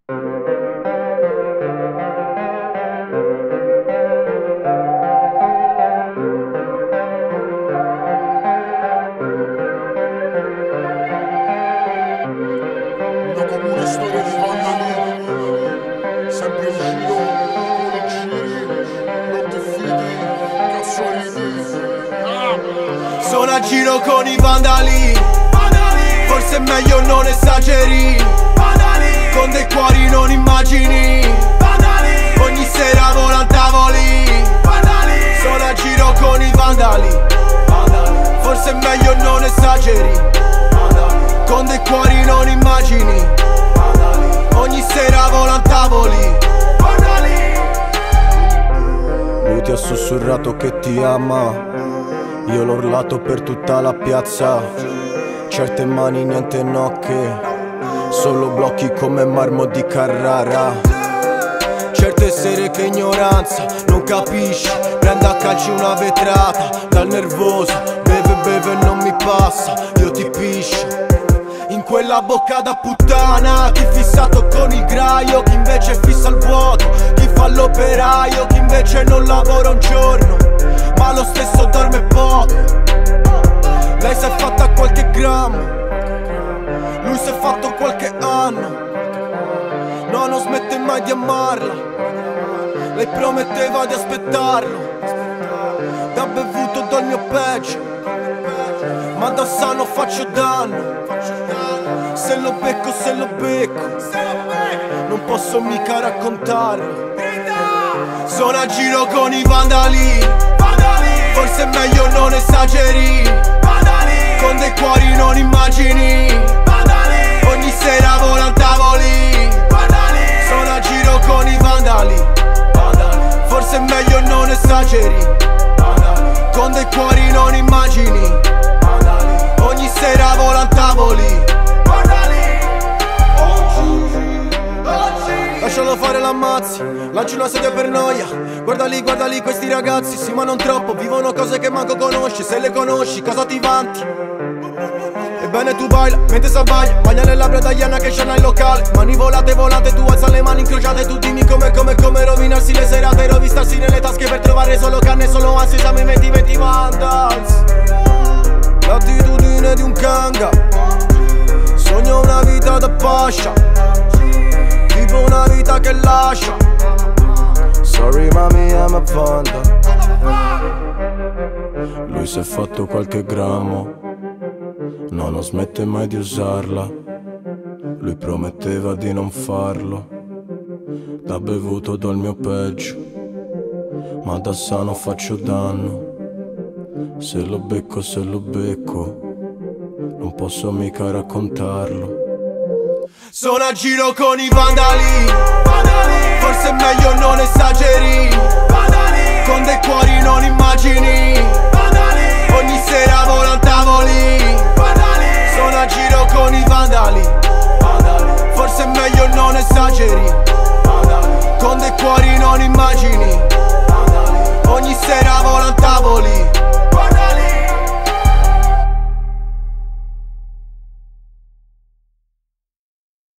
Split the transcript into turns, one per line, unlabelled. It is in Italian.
Come una storia di vandali, sempre in giro con i giri, non ti fidi, cazzo ridi.
Sono a giro con i vandali, forse è meglio non esageri, con dei cuori non immagini, ogni sera vola a tavoli. Sono a giro con i vandali, forse è meglio non esageri, con dei cuori non immagini, ogni sera vola a tavoli. Lui ti ha sussurrato che ti ama, io l'ho urlato per tutta la piazza. Certe mani niente nocche, solo blocchi come marmo di Carrara. Certe sere che ignoranza non capisci, prendo a calci una vetrata dal nervoso, beve e non mi passa, io ti piscio in quella bocca da puttana. Chi fissato con il graio, chi invece fissa il vuoto, chi fa l'operaio, chi invece non lavora un giorno ma lo stesso dorme poco. Lei si è fatta qualche grammo, lui si è fatto qualche anno. No, non smette mai di amarla, lei prometteva di aspettarlo. Da bevuto do il mio peggio, ma da sano faccio danno. Se lo becco, non posso mica raccontarlo. Sono a giro con i vandali, forse è meglio non esageri, con dei cuori non immagini, ogni sera vola a tavoli. Sono a giro con i vandali, forse è meglio non esageri, con dei cuori non immagini, ogni sera vola a tavoli. Lascialo fare l'ammazzi, lancio una sedia per noia. Guarda lì questi ragazzi, sì ma non troppo, vivono cose che manco conosci. Se le conosci cosa ti vanti? Ebbene tu baila, mentre s'abbaglia, maglia le labbra tagliana che scena il locale. Mani volate, tu alza le mani incrociate. Tu dimmi come rovinarsi le serate, rovistarsi nelle tasche per trovare solo canne, solo ansia. Siamo i 20 vandals, l'attitudine di un kanga. Sogno una vita da pascia, tipo una vita che lascia. Sorry mami, I'm a panda. Lui si è fatto qualche grammo, no, non smette mai di usarla. Lui prometteva di non farlo. Da bevuto do il mio peggio, ma da sano faccio danno. Se lo becco, non posso mica raccontarlo. Sono a giro con i vandali, forse è meglio non esageri, con dei cuori non immagini,